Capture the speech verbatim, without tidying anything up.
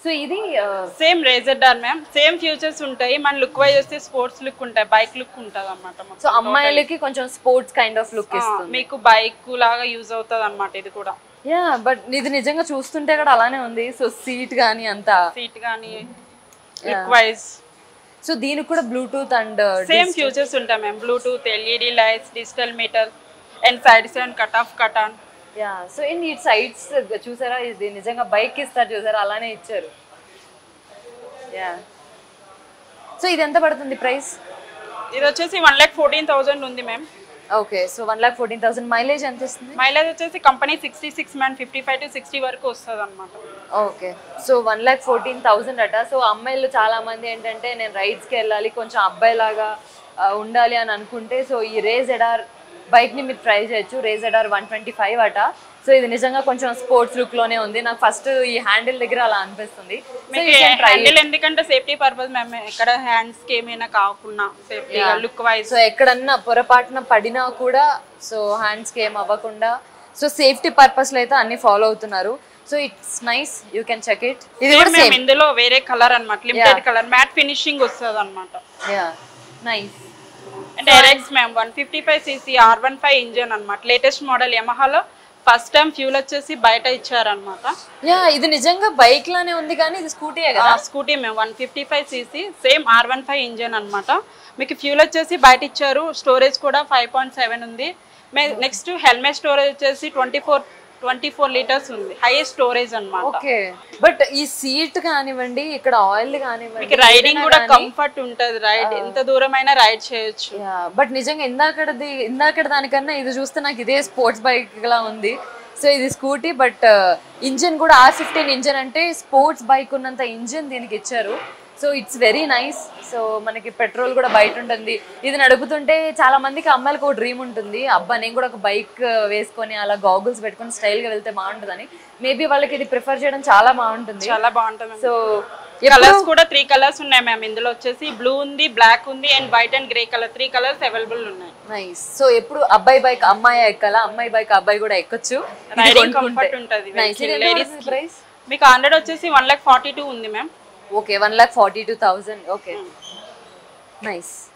So ఇది same RayZR ma'am, same features ఉంటాయి. మన లుక్ వైజ్ వస్తే స్పోర్ట్స్ లుక్ ఉంటాయి, బైక్ లుక్ ఉంటుంది అన్నమాట. సో అమ్మాయిలకి కొంచెం స్పోర్ట్స్ కైండ్ ఆఫ్ లుక్ ఇస్తుంది, మీకు బైక్ లాగా యూజ్ అవుతుంది అన్నమాట ఇది కూడా. యా బట్ ఇది నిజంగా చూస్తుంటే కూడా అలానే ఉంది. సో సీట్ గానీ అంతా సీట్ గానీ లుక్ వైజ్. సో దీనికి కూడా బ్లూటూత్ అండ్ సేమ్ ఫ్యూచర్స్ ఉంటాయి ma'am, Bluetooth, LED lights, digital meter and side stand, cut off cut on. Yeah so in ఈ సైడ్స్ చూసారా, ఇది నిజంగా బైక్ ఇస్తారు చూసారా అలానే ఇచ్చారు. యా సో ఇది ఎంత పడుతుంది ప్రైస్? ఇది వచ్చేసి వన్ లాక్ ఫోర్టీన్ థౌసండ్ ఉంది ma'am. Okay so one lakh fourteen thousand. Mileage ఎంత ఇస్తుంది? మైలేజ్ వచ్చేసి company sixty six ma'am, fifty five to sixty వరకు వస్తుంది అనమాట. Okay so one lakh fourteen thousand అట. సో అమ్మాయిలు చాలా మంది ఏంటంటే నేను రైడ్స్కి వెళ్ళాలి, కొంచెం అబ్బాయి లాగా ఉండాలి అని అనుకుంటే సో ఈ రేజ్ ఎడార్ బైక్ని మీరు ట్రై చేయొచ్చు. RayZR one twenty five అట. సో ఇది నిజంగా కొంచెం స్పోర్ట్స్ లుక్ లోనే ఉంది. నాకు ఫస్ట్ ఈ హ్యాండిల్ దగ్గర అలా అనిపిస్తుంది. హ్యాండిల్ ఎందుకంటే సేఫ్టీ పర్పస్ మ్యామ్, ఎక్కడ హ్యాండ్స్ కి ఏమైనా కాకుండా సేఫ్టీ లుక్ వైజ్. సో ఎక్కడన్నా పొరపాటున పడినా కూడా సో హ్యాండ్స్ కి ఏం అవ్వకుండా సో సేఫ్టీ పర్పస్ లో అయితే అన్ని ఫాలో అవుతున్నారు. So it's nice, you can check it. ఇది కూడా సేమ్, ఇందులో వేరే కలర్ అన్నమాట, లిమిటెడ్ కలర్, మ్యాట్ ఫినిషింగ్ వస్తుంది అన్నమాట. Yeah nice. అంటే Aerox ma'am one fifty five CC R one five engine అన్నమాట, లేటెస్ట్ మోడల్. యమహాలో ఫస్ట్ టైం ఫ్యూల్ వచ్చేసి బయట ఇచ్చారనమాట. యా ఇది నిజంగా బైక్ లానే ఉంది కానీ ఇది స్కూటీ కదా. స్కూటీ మేము one fifty five CC same R one five engine అనమాట. మీకు ఫ్యూల్ వచ్చేసి బయట ఇచ్చారు. స్టోరేజ్ కూడా ఫైవ్ పాయింట్ సెవెన్ ఉంది. నెక్స్ట్ హెల్మెట్ స్టోరేజ్ వచ్చేసి twenty four twenty four litres ఉంది, హైయెస్ట్ స్టోరేజ్ అన్నమాట. ఓకే బట్ ఈ సీట్ కానివ్వండి, ఇక్కడ ఆయిల్ కానివ్వండి, రైడింగ్ కూడా కంఫర్ట్ ఉంటది. రైడ్ ఎంత దూరం అయినా రైడ్ చేయొచ్చు. బట్ నిజంగా ఇందాకది ఇందాకడ దానికన్నా ఇది చూస్తే నాకు ఇదే స్పోర్ట్స్ బైక్ లా ఉంది. సో ఇది స్కూటీ బట్ ఇంజిన్ కూడా ఆర్ ఫిఫ్టీన్ ఇంజిన్, అంటే స్పోర్ట్స్ బైక్ ఉన్నంత ఇంజిన్ దీనికి ఇచ్చారు. So it's very nice. So మనకి పెట్రోల్ కూడా బయట ఉంటుంది. ఇది నడుపుతుంటే చాలా మందికి అమ్మాయిలకు ఒక డ్రీమ్ ఉంటుంది, అబ్బా నేను కూడా ఒక బైక్ వేసుకొని అలా గాగుల్స్ పెట్టుకొని స్టైల్ గా వెళ్తే బాగుంటుందని. మేబీ వాళ్ళకి ఇది ప్రిఫర్ చేయడం చాలా బాగుంటుంది. చాలా బాగుంటుంది. సో కలర్స్ కూడా త్రీ కలర్స్ ఉన్నాయి మ్యామ్. ఇందులో వచ్చేసి బ్లూ ఉంది, బ్లాక్ ఉంది and white and grey colour, three colours available ఉన్నాయి. నైస్. సో ఎప్పుడు అబ్బాయి బైక్ అమ్మాయి ఎక్కాలా, అమ్మాయి బైక్ అబ్బాయి కూడా ఎక్కొచ్చు. రైడింగ్ కంఫర్ట్ ఉంటుంది. లేడీస్ ప్రైస్ మీకు హండ్రెడ్ వచ్చేసి వన్ లాక్ ఫార్టీ టూ ఉంది ma'am. Okay one lakh forty two thousand. Okay nice.